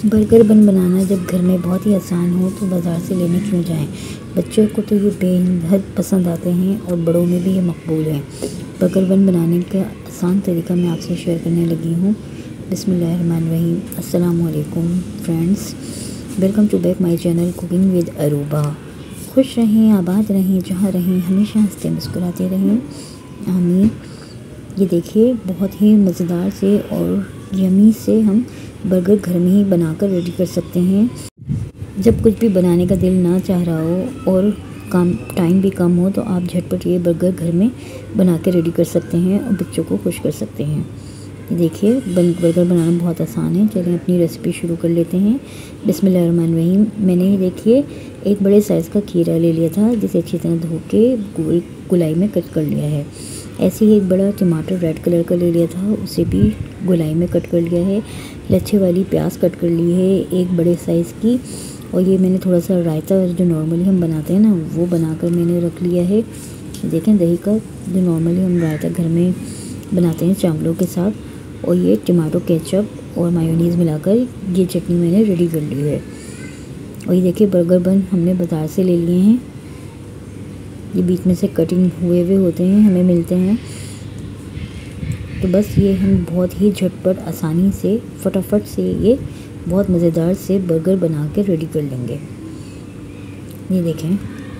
Burger bun बनाना जब घर में बहुत ही आसान हो तो बाज़ार से लेने क्यों जाएं। बच्चों को तो ये बेहद पसंद आते हैं और बड़ों में भी ये मकबूल है। बर्गर बन बनाने का आसान तरीका मैं आपसे शेयर करने लगी हूँ। बिस्मिल्लाहिर्रहमानिर्रहीम। अस्सलाम वालेकुम friends, welcome to back my channel cooking with Aruba. खुश रहें, आबाद रहें, जहाँ रहें हमेशा हंसते मुस्कुराते रहें, आमीन। ये देखिए बहुत ही मज़ेदार से और यमी से हम बर्गर घर में ही बनाकर रेडी कर सकते हैं। जब कुछ भी बनाने का दिल ना चाह रहा हो और टाइम भी कम हो तो आप झटपट ये बर्गर घर में बना के रेडी कर सकते हैं और बच्चों को खुश कर सकते हैं। ये देखिए बर्गर बनाना बहुत आसान है। चलिए अपनी रेसिपी शुरू कर लेते हैं। बिस्मिल्लाहिर्रहमानिर्रहीम। मैंने ये देखिए एक बड़े साइज़ का खीरा ले लिया था, जिसे अच्छी तरह धो के गोलाई में कट कर लिया है। ऐसे ही एक बड़ा टमाटर रेड कलर का ले लिया था, उसे भी गोलाई में कट कर लिया है। लच्छे वाली प्याज कट कर ली है एक बड़े साइज़ की। और ये मैंने थोड़ा सा रायता जो नॉर्मली हम बनाते हैं ना, वो बनाकर मैंने रख लिया है। देखें दही का जो नॉर्मली हम रायता घर में बनाते हैं चावलों के साथ। और ये टमाटो केचप और मायोनीज़ मिलाकर ये चटनी मैंने रेडी कर ली है। और ये देखिए बर्गर बन हमने बाज़ार से ले लिए हैं। ये बीच में से कटिंग हुए हुए होते हैं, हमें मिलते हैं। तो बस ये हम बहुत ही झटपट आसानी से फटाफट से ये बहुत मज़ेदार से बर्गर बना के रेडी कर लेंगे। ये देखें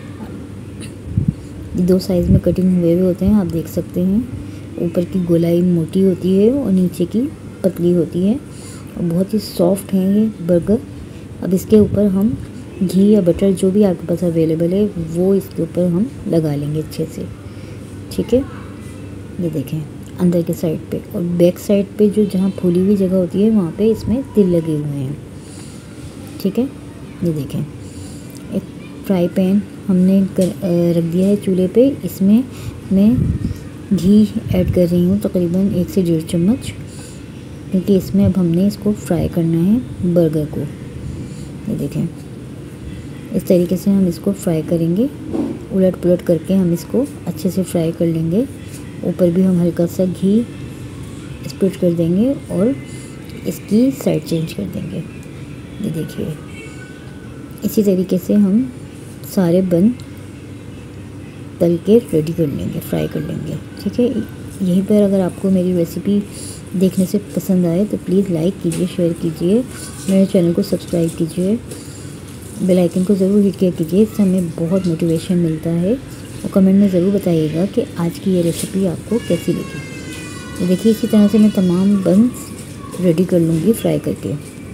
ये दो साइज़ में कटिंग हुए हुए होते हैं, आप देख सकते हैं। ऊपर की गोलाई मोटी होती है और नीचे की पतली होती है और बहुत ही सॉफ्ट हैं ये बर्गर। अब इसके ऊपर हम घी या बटर जो भी आपके पास अवेलेबल है वो इसके ऊपर हम लगा लेंगे अच्छे से, ठीक है। ये देखें अंदर के साइड पे और बैक साइड पे जो जहाँ फूली हुई जगह होती है वहाँ पे इसमें तिल लगे हुए हैं, ठीक है। ये देखें एक फ्राई पैन हमने रख दिया है चूल्हे पे। इसमें मैं घी ऐड कर रही हूँ तकरीबन 1 से 1.5 चम्मच, क्योंकि इसमें अब हमने इसको फ्राई करना है बर्गर को। ये देखें इस तरीके से हम इसको फ्राई करेंगे, उलट पुलट करके हम इसको अच्छे से फ्राई कर लेंगे। ऊपर भी हम हल्का सा घी स्प्रेड कर देंगे और इसकी साइड चेंज कर देंगे। ये देखिए इसी तरीके से हम सारे बन तल के रेडी कर लेंगे, फ्राई कर लेंगे, ठीक है। यहीं पर अगर आपको मेरी रेसिपी देखने से पसंद आए तो प्लीज़ लाइक कीजिए, शेयर कीजिए, मेरे चैनल को सब्सक्राइब कीजिए, बेल आइकन को ज़रूर हिट किया कीजिए। इससे हमें बहुत मोटिवेशन मिलता है। और कमेंट में ज़रूर बताइएगा कि आज की ये रेसिपी आपको कैसी लगी। तो देखिए इसी तरह से मैं तमाम बन रेडी कर लूँगी फ्राई करके।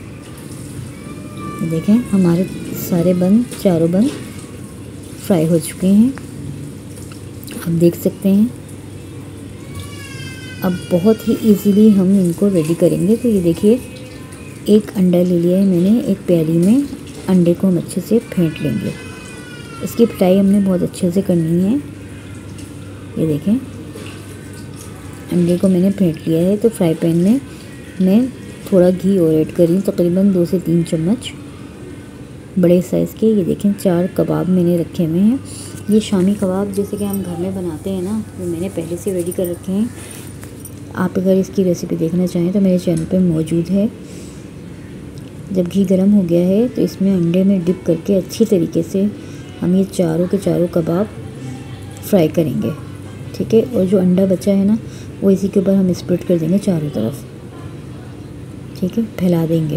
देखें हमारे सारे बन, चारों बन फ्राई हो चुके हैं, आप देख सकते हैं। अब बहुत ही इजीली हम इनको रेडी करेंगे। तो ये देखिए एक अंडा ले लिया है मैंने, एक प्याली में अंडे को हम अच्छे से फेंट लेंगे। इसकी फ्राई हमने बहुत अच्छे से करनी है। ये देखें अंडे को मैंने फेंट लिया है। तो फ्राई पैन में मैं थोड़ा घी और ऐड कर रही हूँ, तकरीबन 2 से 3 चम्मच बड़े साइज़ के। ये देखें 4 कबाब मैंने रखे हुए हैं। ये शामी कबाब जैसे कि हम घर में बनाते हैं ना, वो मैंने पहले से रेडी कर रखे हैं। आप अगर इसकी रेसिपी देखना चाहें तो मेरे चैनल पे मौजूद है। जब घी गर्म हो गया है तो इसमें अंडे में डिप करके अच्छी तरीके से हम ये चारों के चारों कबाब फ्राई करेंगे, ठीक है। और जो अंडा बचा है ना वो इसी के ऊपर हम स्प्रेड कर देंगे चारों तरफ, ठीक है, फैला देंगे।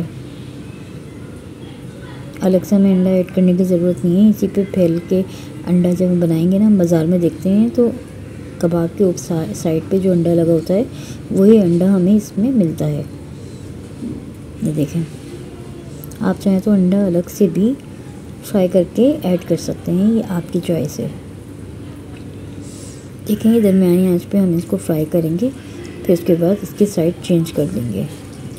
अलग से हमें अंडा ऐड करने की ज़रूरत नहीं है, इसी पे फैल के अंडा जब हम बनाएंगे ना, हम बाज़ार में देखते हैं तो कबाब के उप साइड पे जो अंडा लगा होता है वही अंडा हमें इसमें मिलता है। ये देखें आप चाहें तो अंडा अलग से भी फ्राई करके ऐड कर सकते हैं, ये आपकी चॉइस है। देखें ये दरमियानी आंच पे हम इसको फ्राई करेंगे, फिर उसके बाद इसकी साइड चेंज कर देंगे।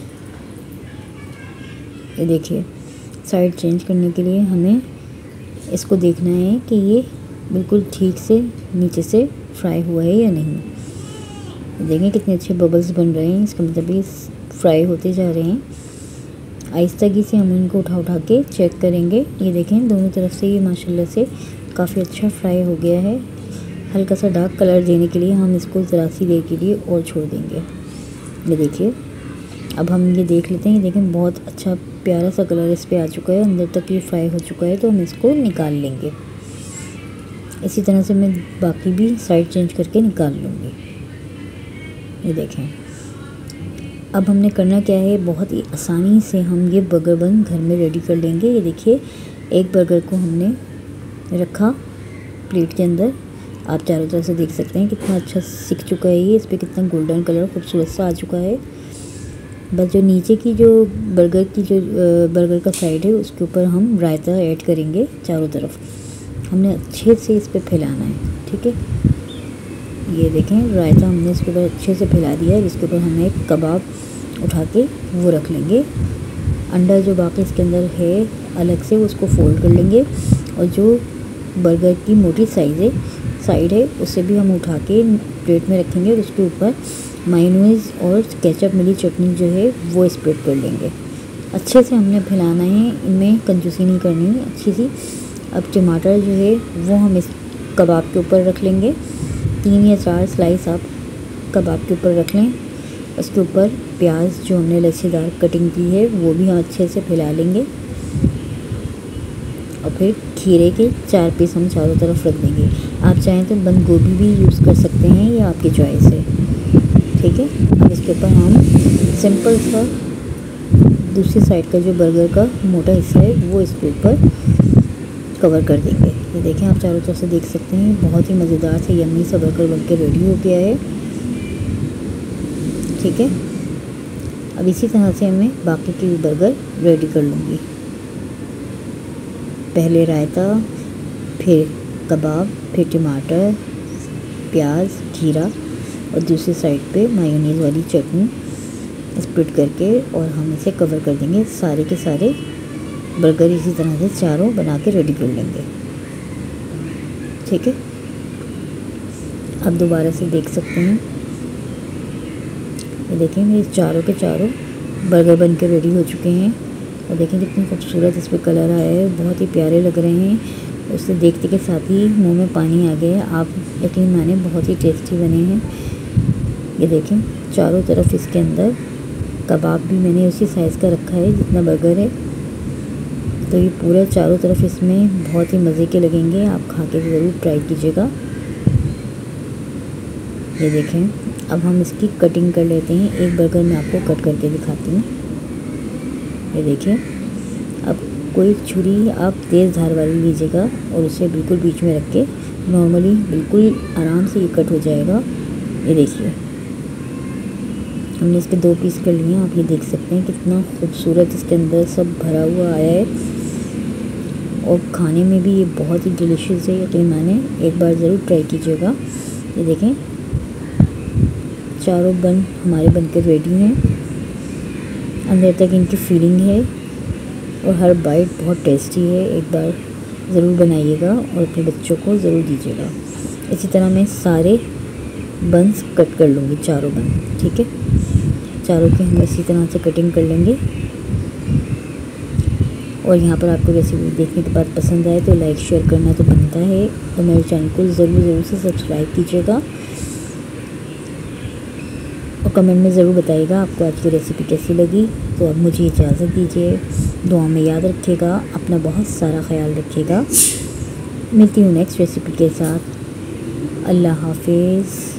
ये देखिए साइड चेंज करने के लिए हमें इसको देखना है कि ये बिल्कुल ठीक से नीचे से फ्राई हुआ है या नहीं। देखें कितने अच्छे बबल्स बन रहे हैं, इसका मतलब ये फ्राई होते जा रहे हैं। आहिस्ता से हम इनको उठा के चेक करेंगे। ये देखें दोनों तरफ से ये माशाल्लाह से काफ़ी अच्छा फ्राई हो गया है। हल्का सा डार्क कलर देने के लिए हम इसको ज़रा सी देर के लिए और छोड़ देंगे। ये देखिए अब हम ये देख लेते हैं। देखें बहुत अच्छा प्यारा सा कलर इस पे आ चुका है, अंदर तक ये फ्राई हो चुका है, तो हम इसको निकाल लेंगे। इसी तरह से मैं बाकी भी साइड चेंज करके निकाल लूँगी। ये देखें, अब हमने करना क्या है, बहुत ही आसानी से हम ये बर्गर बन घर में रेडी कर लेंगे। ये देखिए, एक बर्गर को हमने रखा प्लेट के अंदर, आप चारों तरफ से देख सकते हैं कितना अच्छा सिक चुका है ये, इस पर कितना गोल्डन कलर खूबसूरत सा आ चुका है। बस जो नीचे की जो बर्गर का साइड है उसके ऊपर हम रायता ऐड करेंगे चारों तरफ। हमने अच्छे से इस पर फैलाना है, ठीक है। ये देखें, रायता हमने इसके ऊपर अच्छे से फैला दिया है। इसके ऊपर हमें एक कबाब उठा के वो रख लेंगे। अंडा जो बाकी इसके अंदर है अलग से उसको फोल्ड कर लेंगे, और जो बर्गर की मोटी साइड है उसे भी हम उठा के प्लेट में रखेंगे, और उसके ऊपर मायोनीज और केचप मिली चटनी जो है वो स्प्रेड कर लेंगे। अच्छे से हमने फैलाना है, इनमें कंजूसी नहीं करनी है, अच्छी सी। अब टमाटर जो है वो हम इस कबाब के ऊपर रख लेंगे। 3 या 4 स्लाइस आप कबाब के ऊपर रख लें। उसके ऊपर प्याज जो हमने लच्छेदार कटिंग की है वो भी हम अच्छे से फैला लेंगे, और फिर खीरे के 4 पीस हम चारों तरफ रख देंगे। आप चाहें तो बंद गोभी भी यूज़ कर सकते हैं, ये आपकी चॉइस है, ठीक है। अब इसके ऊपर हम सिंपल सा दूसरी साइड का जो बर्गर का मोटा हिस्सा है वो इसके ऊपर कवर कर देंगे। ये देखें, आप चारों तरफ से देख सकते हैं, बहुत ही मज़ेदार से यम्मी सा बर्गर बनके रेडी हो गया है, ठीक है। अब इसी तरह से मैं बाकी के भी बर्गर रेडी कर लूँगी। पहले रायता, फिर कबाब, फिर टमाटर, प्याज, खीरा, और दूसरी साइड पे मायोनीज़ वाली चटनी स्प्रेड करके, और हम इसे कवर कर देंगे। सारे के सारे बर्गर इसी तरह से चारों बना के रेडी कर लेंगे, ठीक है। आप दोबारा से देख सकते हैं, ये देखें मेरे चारों के चारों बर्गर बन के रेडी हो चुके हैं, और देखें कितनी खूबसूरत इस पर कलर आया है, बहुत ही प्यारे लग रहे हैं। उससे देखते के साथ ही मुंह में पानी आ गया। आप यकीन माने बहुत ही टेस्टी बने हैं। ये देखें, चारों तरफ इसके अंदर कबाब भी मैंने उसी साइज़ का रखा है जितना बर्गर है, तो ये पूरा चारों तरफ इसमें बहुत ही मज़े के लगेंगे। आप खा के ज़रूर ट्राई कीजिएगा। ये देखें, अब हम इसकी कटिंग कर लेते हैं। एक बर्गर मैं आपको कट करके दिखाती हूँ। ये देखिए, अब कोई छुरी आप तेज़ धार वाली लीजिएगा और उसे बिल्कुल बीच में रख के नॉर्मली बिल्कुल आराम से ये कट हो जाएगा। ये देखिए, हमने इसके 2 पीस कर लिए हैं। आप ये देख सकते हैं कितना खूबसूरत इसके अंदर सब भरा हुआ आया है, और खाने में भी ये बहुत ही डिलीशियस है। यकीन माने, एक बार ज़रूर ट्राई कीजिएगा। ये देखें, चारों बन हमारे बनकर रेडी हैं। अंदर तक इनकी फीलिंग है, और हर बाइट बहुत टेस्टी है। एक बार ज़रूर बनाइएगा और अपने बच्चों को ज़रूर दीजिएगा। इसी तरह मैं सारे बन्स कट कर लूँगी, चारों बन, ठीक है। चारों की हम इसी तरह से कटिंग कर लेंगे। और यहाँ पर आपको रेसिपी देखने के बाद पसंद आए तो लाइक शेयर करना तो बनता है, और मेरे चैनल को ज़रूर से सब्सक्राइब कीजिएगा, और कमेंट में ज़रूर बताइएगा आपको आज की रेसिपी कैसी लगी। तो अब मुझे इजाज़त दीजिए, दुआ में याद रखिएगा, अपना बहुत सारा ख्याल रखिएगा। मिलती हूँ नेक्स्ट रेसिपी के साथ। अल्लाह हाफिज़।